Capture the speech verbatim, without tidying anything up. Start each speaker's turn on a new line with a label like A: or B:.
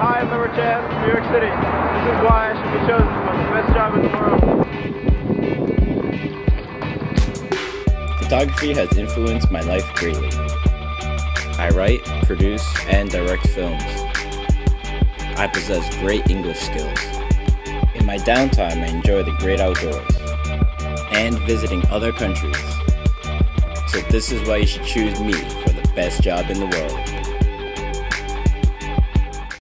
A: I am number ten from New York City. This is why I should be chosen for the best job in the world.
B: Photography has influenced my life greatly. I write, produce, and direct films. I possess great English skills. In my downtime, I enjoy the great outdoors and visiting other countries. So this is why you should choose me for the best job in the world.